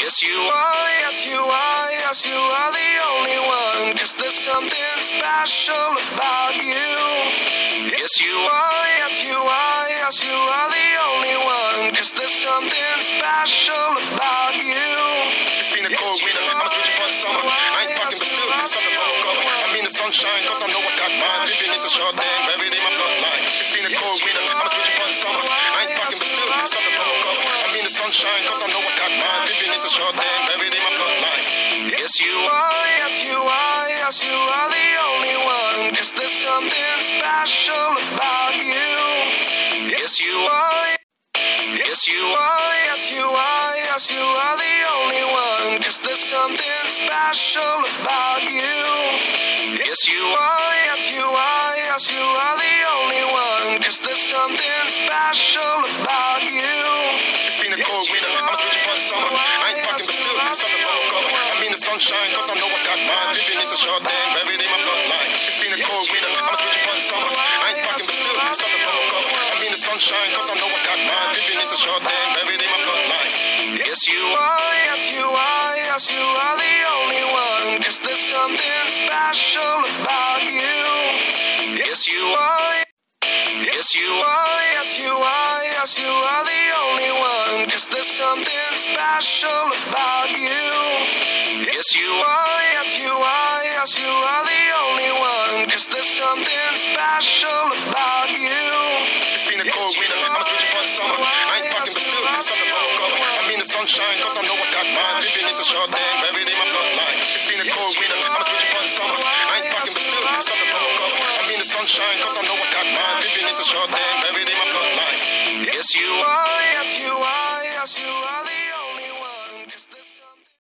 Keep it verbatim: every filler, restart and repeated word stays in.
Yes, you are, yes, you are, yes, you are the only one. Cause there's something special about you. Yes, you are, yes, you are, yes, you are the only one. Cause there's something special about you. It's been a cold winter, I'm switching for the summer. I ain't fucking, but still, something's wrong with color. I mean the sunshine, cause I know I got mine. Living is a short thing, buried in my bloodline. It's been a cold winter, I'm switching for the summer. I ain't fucking, but still, something's wrong with color. I mean the sunshine, cause I know I got mine. Living is a short thing, buried in my bloodline. Yes, you are, yes, you are, yes, you are the only one. Cause there's something special about you. Yes, you are. Yes, you are, yes, you are, yes, you are the only one. Cause there's something special about you. Yes, you are, yes, you are, yes, you are the only one. Cause there's something special about you. It's been a cold winter, I'm switching for the summer. I ain't fucking, but still, something's wrong with color. I mean the sunshine, cause I know I got mine. Living is a short thing, buried in my bloodline. It's been a cold winter, I'm switching for the summer. I ain't fucking, but still, something's wrong with color. I mean the sunshine, cause I know I got mine. Living is a short thing, buried in my bloodline. Yes, you are, yes, you are, yes, you are the only one. Cause there's something special about you. Yes, you are. Yes, you are, yes, you are, yes, you are the only one. Cause there's something special about you. Yes, you are, yes, you are, yes, you are the only one. Cause there's something special about you. It's been a cold winter, I'm switching for the summer. I ain't fucking, but still, something's wrong with color. I mean the sunshine, cause I know I got mine. Living is a short thing, buried in my bloodline. It's been a cold winter, I'm switching for the summer. I ain't fucking, but still, something's wrong with color. I mean the sunshine, cause I know I got mine. Living is a short thing, buried in my bloodline. Yes, you are, yes, you are, yes, you are.